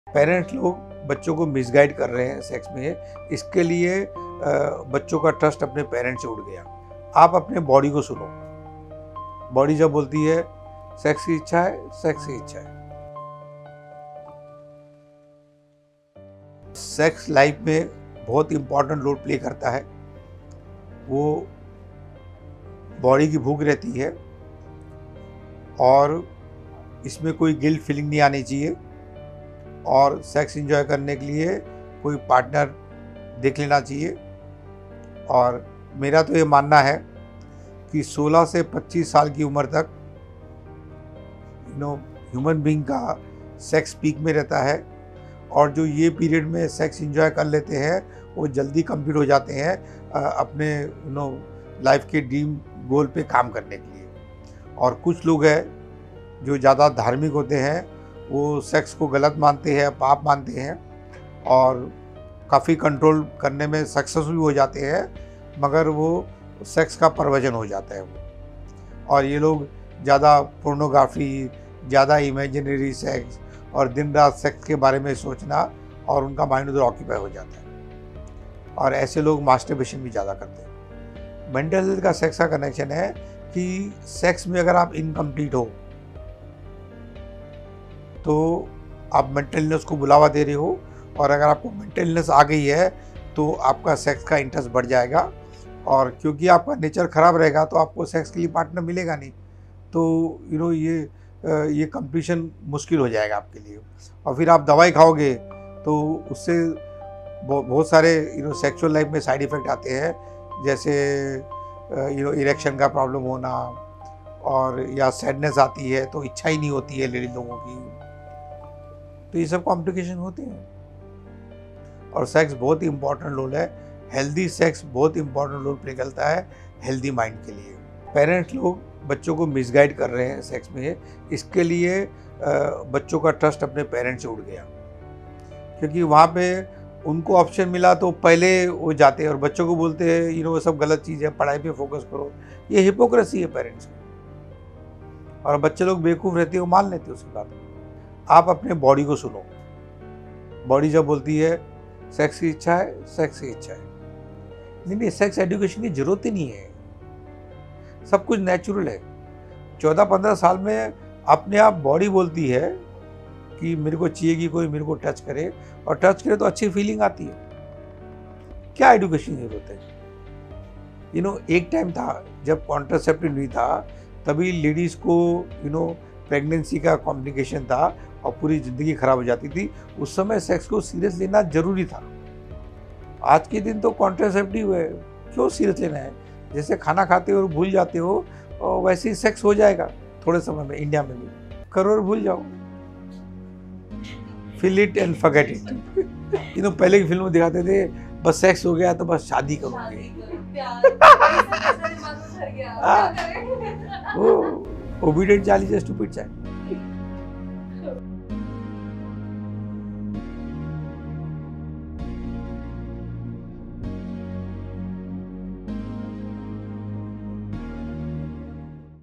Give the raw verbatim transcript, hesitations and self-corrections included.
Parents लोग बच्चों को मिसगाइड कर रहे हैं सेक्स में। इसके लिए बच्चों का ट्रस्ट अपने पेरेंट्स से उड़ गया। आप अपने बॉडी को सुनो। बॉडी जब बोलती है सेक्स की इच्छा है, सेक्स की इच्छा है। सेक्स लाइफ में बहुत इंपॉर्टेंट रोल प्ले करता है। वो बॉडी की भूख रहती है और इसमें कोई गिल्ट फीलिंग नहीं आनी चाहिए। और सेक्स एंजॉय करने के लिए कोई पार्टनर देख लेना चाहिए। और मेरा तो ये मानना है कि सोलह से पच्चीस साल की उम्र तक यू नो ह्यूमन बीइंग का सेक्स पीक में रहता है। और जो ये पीरियड में सेक्स एंजॉय कर लेते हैं वो जल्दी कंप्लीट हो जाते हैं अपने यू नो लाइफ के ड्रीम गोल पे काम करने के लिए। और कुछ लोग हैं जो ज़्यादा धार्मिक होते हैं, वो सेक्स को गलत मानते हैं, पाप मानते हैं और काफ़ी कंट्रोल करने में सक्सेसफुल हो जाते हैं, मगर वो सेक्स का परवजन हो जाता है वो। और ये लोग ज़्यादा पोर्नोग्राफी, ज़्यादा इमेजिनरी सेक्स और दिन रात सेक्स के बारे में सोचना और उनका माइंड उधर ऑक्यूपाई हो जाता है। और ऐसे लोग मास्टरबेशन भी ज़्यादा करते हैं। मेंटल हेल्थ का सेक्स का कनेक्शन है कि सेक्स में अगर आप इनकम्प्लीट हो तो आप मेंटल इलनेस को बुलावा दे रहे हो। और अगर आपको मेंटल इलनेस आ गई है तो आपका सेक्स का इंटरेस्ट बढ़ जाएगा। और क्योंकि आपका नेचर ख़राब रहेगा तो आपको सेक्स के लिए पार्टनर मिलेगा नहीं। तो यू नो ये ये कंप्लीशन मुश्किल हो जाएगा आपके लिए। और फिर आप दवाई खाओगे तो उससे बहुत सारे यू नो सेक्सुअल लाइफ में साइड इफ़ेक्ट आते हैं, जैसे यू नो इरेक्शन का प्रॉब्लम होना और या सैडनेस आती है तो इच्छा ही नहीं होती है लेडी लोगों की। तो ये सब कॉम्प्लिकेशन होते हैं। और सेक्स बहुत ही इंपॉर्टेंट रोल है। हेल्दी सेक्स बहुत इंपॉर्टेंट रोल प्ले करता है हेल्दी माइंड के लिए। पेरेंट्स लोग बच्चों को मिसगाइड कर रहे हैं सेक्स में। इसके लिए बच्चों का ट्रस्ट अपने पेरेंट्स से उड़ गया, क्योंकि वहाँ पे उनको ऑप्शन मिला तो पहले वो जाते हैं और बच्चों को बोलते हैं यू नो वो सब गलत चीज़ है, पढ़ाई पे फोकस करो। ये हिपोक्रेसी है पेरेंट्स की। और बच्चे लोग बेवकूफ़ रहते हैं, वो मान लेते हैं उसकी बात। आप अपने बॉडी को सुनो। बॉडी जब बोलती है सेक्स की इच्छा है, सेक्स की इच्छा है। नहीं नहीं, सेक्स एजुकेशन की जरूरत ही नहीं है। सब कुछ नेचुरल है। चौदह पंद्रह साल में अपने आप बॉडी बोलती है कि मेरे को चाहिए कि कोई मेरे को टच करे, और टच करे तो अच्छी फीलिंग आती है। क्या एजुकेशन की जरूरत है? यू नो एक टाइम था जब कॉन्ट्रासेप्टिव नहीं था, तभी लेडीज़ को यू नो प्रेगनेंसी का कॉम्प्लिकेशन था और पूरी ज़िंदगी ख़राब हो जाती थी। उस समय सेक्स को सीरियस लेना ज़रूरी था। आज के दिन तो कॉन्ट्रासेप्टिव है, क्यों सीरियस लेना है? जैसे खाना खाते हो और भूल जाते हो और वैसे ही सेक्स हो जाएगा थोड़े समय में। इंडिया में भी करो और भूल जाओ। Feel it and forget it. You know पहले की फिल्म में दिखाते थे बस सेक्स हो गया तो बस शादी करोगे। वो obedient Charlie just to pit child.